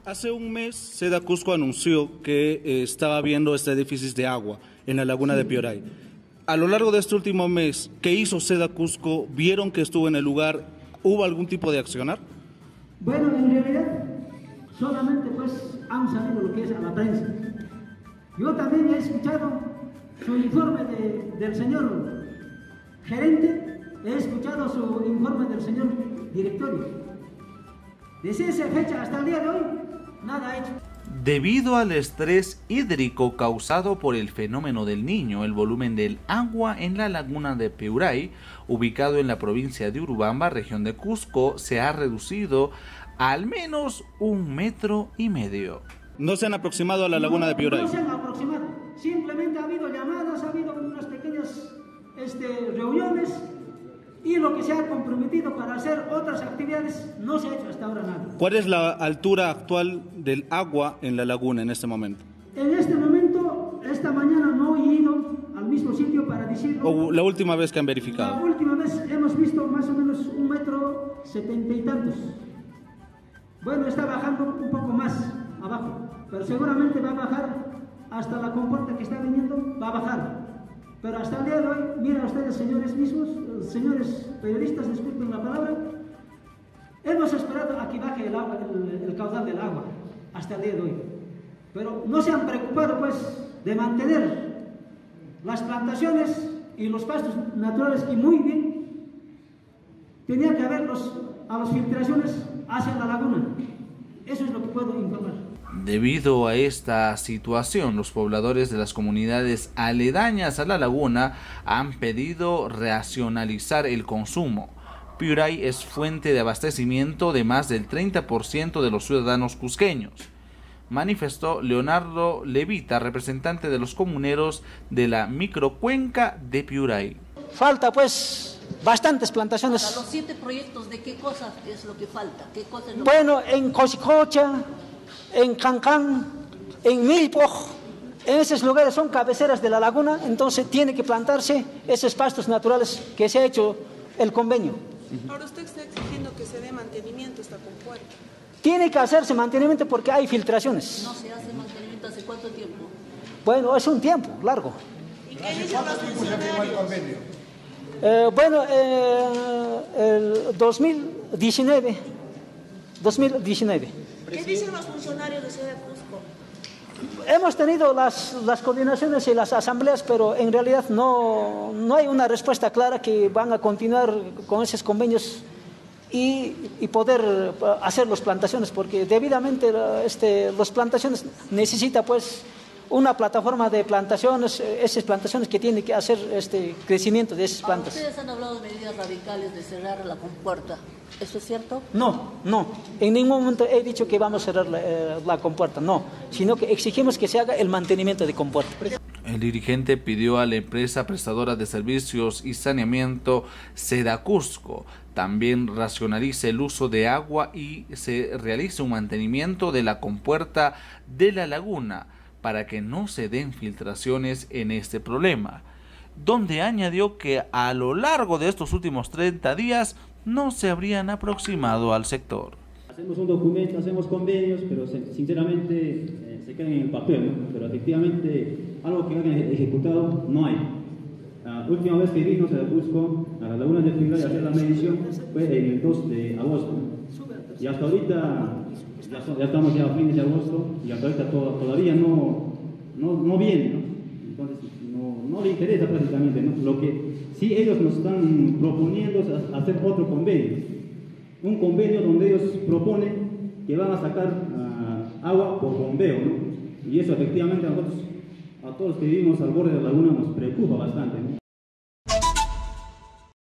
Hace un mes, Seda Cusco anunció que estaba viendo este déficit de agua en la laguna de Piuray. A lo largo de este último mes, ¿qué hizo Seda Cusco? ¿Vieron que estuvo en el lugar? ¿Hubo algún tipo de accionar? Bueno, en realidad, solamente pues han sabido lo que es a la prensa. Yo también he escuchado su informe del señor gerente, he escuchado su informe del señor directorio. Desde esa fecha hasta el día de hoy, nada ha hecho. Debido al estrés hídrico causado por el fenómeno del Niño, el volumen del agua en la laguna de Piuray, ubicado en la provincia de Urubamba, región de Cusco, se ha reducido a al menos 1,5 metros. ¿No se han aproximado a la laguna de Piuray? No se han aproximado, simplemente ha habido llamadas, ha habido unas pequeñas reuniones, y lo que se ha comprometido para hacer otras actividades no se ha hecho hasta ahora nada. ¿Cuál es la altura actual del agua en la laguna en este momento? En este momento, esta mañana no he ido al mismo sitio para decir... ¿O la última vez que han verificado? La última vez hemos visto más o menos 1,70 m y tantos. Bueno, está bajando un poco más abajo, pero seguramente va a bajar hasta la compuerta que está viniendo, va a bajar. Pero hasta el día de hoy, miren ustedes, señores mismos, señores periodistas, disculpen la palabra, hemos esperado a que baje el caudal del agua hasta el día de hoy. Pero no se han preocupado, pues, de mantener las plantaciones y los pastos naturales, y muy bien, tenía que haber a las filtraciones hacia la laguna. Eso es lo que puedo informar. Debido a esta situación, los pobladores de las comunidades aledañas a la laguna han pedido racionalizar el consumo. Piuray es fuente de abastecimiento de más del 30% de los ciudadanos cusqueños, manifestó Leonardo Levita, representante de los comuneros de la microcuenca de Piuray. Falta pues bastantes plantaciones. Para los 7 proyectos, ¿de qué cosas es lo que falta? ¿Qué cosa es lo bueno, en Cosicocha, en Cancán, en Milpoj, en esos lugares son cabeceras de la laguna, entonces tiene que plantarse esos pastos naturales que se ha hecho el convenio. Ahora usted está exigiendo que se dé mantenimiento a esta compuerta. Tiene que hacerse mantenimiento porque hay filtraciones. No se hace mantenimiento hace cuánto tiempo. Bueno, es un tiempo largo. ¿Y qué dicen los funcionarios? El 2019. ¿Qué dicen los funcionarios de Seda Cusco? Hemos tenido las coordinaciones y las asambleas, pero en realidad no hay una respuesta clara que van a continuar con esos convenios y poder hacer las plantaciones, porque debidamente las plantaciones necesita pues una plataforma de plantaciones, esas plantaciones que tienen que hacer crecimiento de esas plantas. Ustedes han hablado de medidas radicales de cerrar la compuerta, ¿eso es cierto? No, en ningún momento he dicho que vamos a cerrar la compuerta, no, sino que exigimos que se haga el mantenimiento de compuerta. El dirigente pidió a la empresa prestadora de servicios y saneamiento Seda Cusco también racionalice el uso de agua y se realice un mantenimiento de la compuerta de la laguna para que no se den filtraciones en este problema, donde añadió que a lo largo de estos últimos 30 días no se habrían aproximado al sector. Hacemos un documento, hacemos convenios, pero sinceramente se quedan en el papel, ¿no? Pero efectivamente algo que hayan ejecutado no hay. La última vez que vino Seda Cusco a la laguna de Piuray a hacer la medición fue en el 2 de agosto. Y hasta ahorita, ya estamos ya a fines de agosto, y hasta ahorita todavía no viene, ¿no? Entonces no le interesa prácticamente, ¿no? Lo que sí ellos nos están proponiendo es hacer otro convenio. Un convenio donde ellos proponen que van a sacar agua por bombeo, ¿no? Y eso efectivamente a nosotros, a todos los que vivimos al borde de la laguna, nos preocupa bastante, ¿no?